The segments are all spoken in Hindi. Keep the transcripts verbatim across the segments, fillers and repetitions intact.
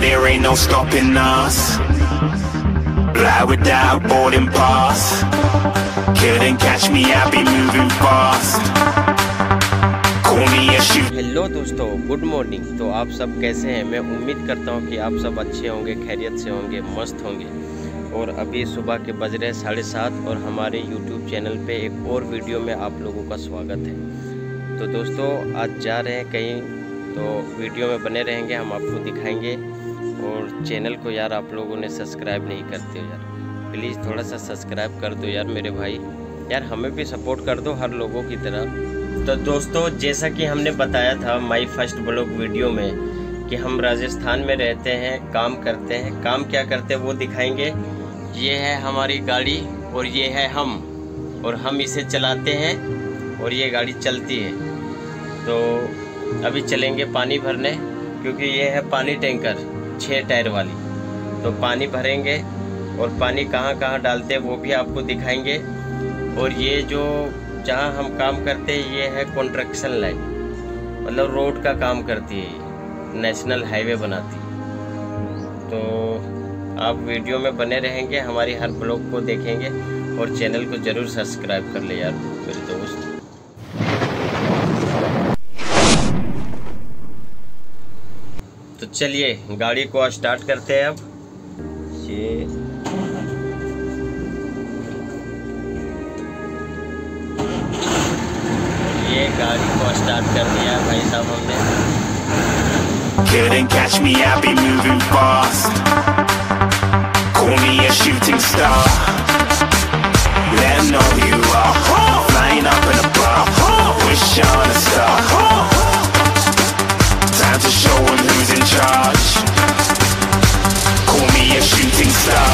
there ain't no stopping us. Fly without boarding pass. Couldn't catch me, I'll be moving fast. Call me a shoot. Hello दोस्तों, गुड मॉर्निंग। तो आप सब कैसे हैं? मैं उम्मीद करता हूं कि आप सब अच्छे होंगे, खैरियत से होंगे, मस्त होंगे। और अभी सुबह के बज रहे साढ़े सात और हमारे यूट्यूब चैनल पे एक और वीडियो में आप लोगों का स्वागत है। तो दोस्तों आज जा रहे हैं कहीं, तो वीडियो में बने रहेंगे, हम आपको दिखाएंगे। और चैनल को यार आप लोगों ने सब्सक्राइब नहीं करते हो यार, प्लीज़ थोड़ा सा सब्सक्राइब कर दो यार मेरे भाई, यार हमें भी सपोर्ट कर दो हर लोगों की तरह। तो दोस्तों जैसा कि हमने बताया था माई फर्स्ट ब्लॉग वीडियो में कि हम राजस्थान में रहते हैं, काम करते हैं। काम क्या करते हैं वो दिखाएंगे। ये है हमारी गाड़ी और ये है हम, और हम इसे चलाते हैं और ये गाड़ी चलती है। तो अभी चलेंगे पानी भरने, क्योंकि ये है पानी टैंकर छः टायर वाली। तो पानी भरेंगे और पानी कहाँ कहाँ डालते हैं वो भी आपको दिखाएंगे। और ये जो जहाँ हम काम करते हैं ये है कंस्ट्रक्शन लाइन, मतलब रोड का काम करती है, ये नेशनल हाईवे बनाती है। तो आप वीडियो में बने रहेंगे, हमारी हर ब्लॉग को देखेंगे और चैनल को ज़रूर सब्सक्राइब कर ले यार मेरे दोस्त। तो चलिए गाड़ी को स्टार्ट करते हैं। अब ये ये गाड़ी को स्टार्ट कर दिया भाई साहब हमने। Couldn't catch me, I'll be moving fast. Call me a shooting star. Let 'em know who you are. Flying up in a bar. Wish on a star. Time to show 'em who's in charge. Call me a shooting star.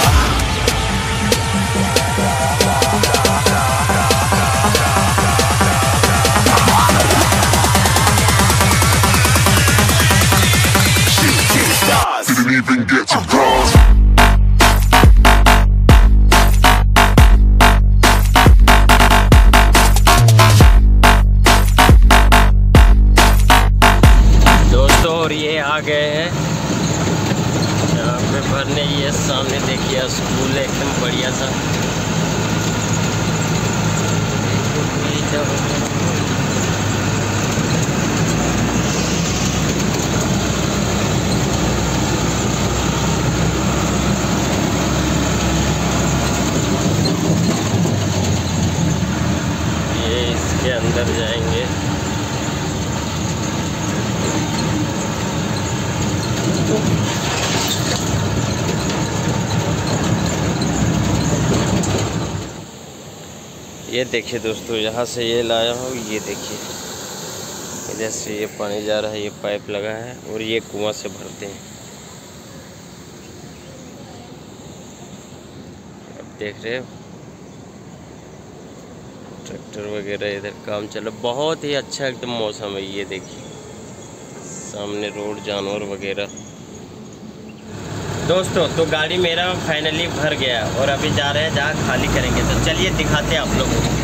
Shooting stars. Didn't even get to cross. और ये आ गए हैं यहाँ पे भरने। ये सामने देखिए स्कूल है एकदम बढ़िया सा। ये इसके अंदर जाएंगे। ये देखिए दोस्तों, यहाँ से ये लाया हूँ, ये देखिए इधर से ये पानी जा रहा है, ये पाइप लगा है और ये कुआं से भरते हैं। अब देख रहे हो ट्रैक्टर वगैरह इधर काम चला, बहुत ही अच्छा एकदम मौसम है। ये देखिए सामने रोड, जानवर वगैरह। दोस्तों तो गाड़ी मेरा फाइनली भर गया और अभी जा रहे हैं जहाँ खाली करेंगे। तो चलिए दिखाते हैं आप लोगों को।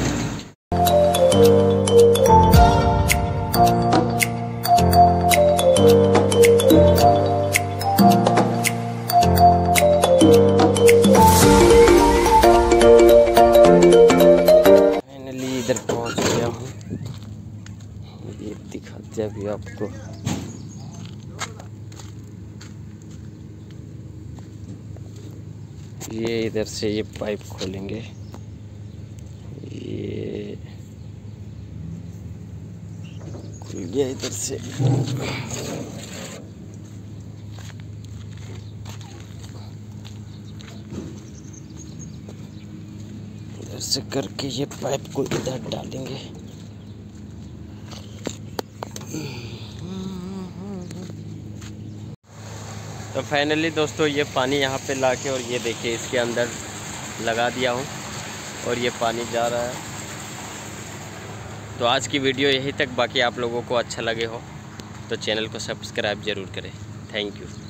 फाइनली इधर पहुँच गया हूँ, ये दिखाते हैं अभी आपको। ये इधर से ये पाइप खोलेंगे, ये खुल गया इधर से। इधर से करके ये पाइप को इधर डालेंगे। तो फाइनली दोस्तों ये पानी यहाँ पे लाके और ये देखिए इसके अंदर लगा दिया हूँ और ये पानी जा रहा है। तो आज की वीडियो यहीं तक। बाकी आप लोगों को अच्छा लगे हो तो चैनल को सब्सक्राइब ज़रूर करें। Thank you.